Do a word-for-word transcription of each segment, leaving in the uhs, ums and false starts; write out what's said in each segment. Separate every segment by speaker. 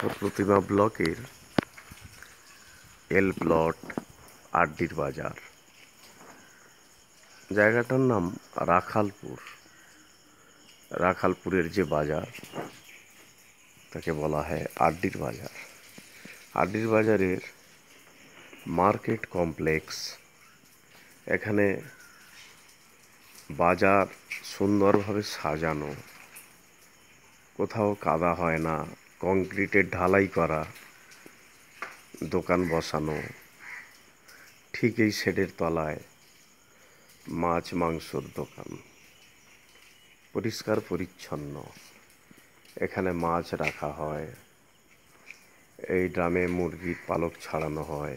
Speaker 1: উত্তর প্রতিমা ব্লকের এল প্লট আড্ডির বাজার। জায়গাটার নাম রাখালপুর। রাখালপুরের যে বাজার তাকে বলা হয় আড্ডির বাজার। আড্ডির বাজারের মার্কেট কমপ্লেক্স, এখানে বাজার সুন্দরভাবে সাজানো, কোথাও কাদা হয় না, কংক্রিটের ঢালাই করা, দোকান বসানো। ঠিক এই শেডের তলায় মাছ মাংসর দোকান, পরিষ্কার পরিচ্ছন্ন। এখানে মাছ রাখা হয়, এই ড্রামে মুরগির পালক ছাড়ানো হয়,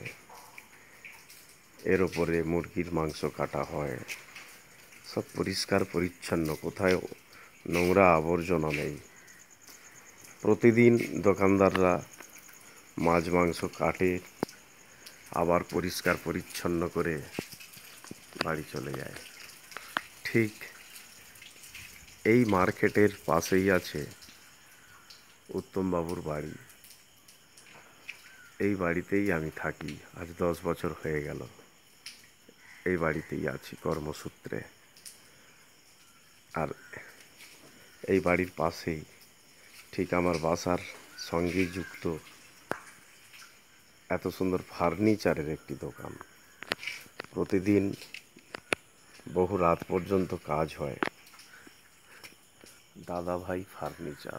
Speaker 1: এর ওপরে মুরগির মাংস কাটা হয়। সব পরিষ্কার পরিচ্ছন্ন, কোথায় নোংরা আবর্জনা নেই। প্রতিদিন দোকানদাররা মাছ মাংস কাটে, আবার পরিষ্কার পরিচ্ছন্ন করে বাড়ি চলে যায়। ঠিক এই মার্কেটের পাশেই আছে উত্তমবাবুর বাড়ি। এই বাড়িতেই আমি থাকি, আজ দশ বছর হয়ে গেল। এই বাড়িতেই আছি কর্মসূত্রে। আর এই বাড়ির পাশেই ঠিক আমার বাসার সঙ্গেই যুক্ত এত সুন্দর ফার্নিচারের একটি দোকান। প্রতিদিন বহু রাত পর্যন্ত কাজ হয়। দাদা ভাই ফার্নিচার,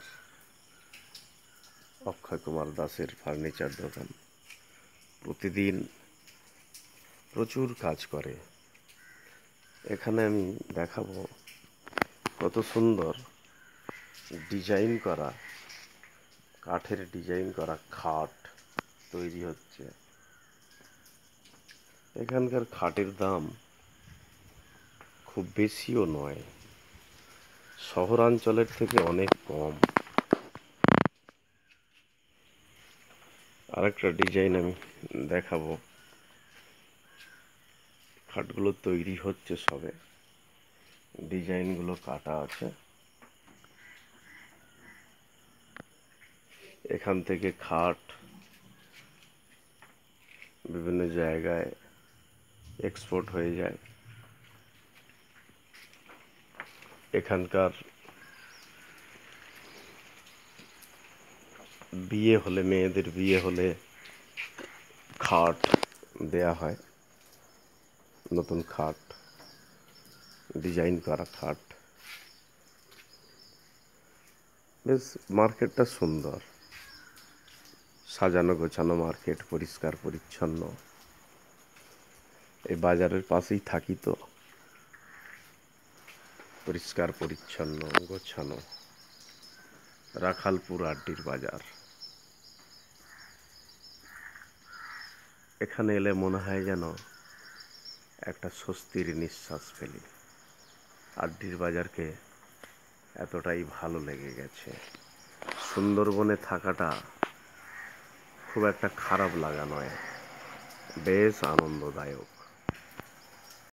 Speaker 1: অক্ষয় কুমার দাসের ফার্নিচার দোকান। প্রতিদিন প্রচুর কাজ করে। এখানে আমি দেখাবো কত সুন্দর ডিজাইন করা, কাঠের ডিজাইন করা খাট তৈরি হচ্ছে। এখানকার খাটের দাম খুব বেশিও নয়, শহরাঞ্চলের থেকে অনেক কম। আরেকটা ডিজাইন আমি দেখাবো। খাটগুলো তৈরি হচ্ছে সবে, ডিজাইনগুলো কাটা আছে। এখান থেকে খাট বিভিন্ন জায়গায় এক্সপোর্ট হয়ে যায়। এখানকার বিয়ে হলে, মেয়েদের বিয়ে হলে খাট দেয়া হয়, নতুন খাট, ডিজাইন করা খাট। বেশ মার্কেটটা সুন্দর, সাজানো গোছানো মার্কেট, পরিষ্কার পরিচ্ছন্ন। এই বাজারের পাশেই থাকি তো, পরিষ্কার পরিচ্ছন্ন গোছানো। রাখালপুর আড্ডির বাজার। এখানে এলে মনে হয় যেন একটা স্বস্তির নিঃশ্বাস ফেলি। আড্ডির বাজারকে এতটাই ভালো লেগে গেছে। সুন্দরবনে থাকাটা খুব একটা খারাপ লাগা নয়, বেশ আনন্দদায়ক।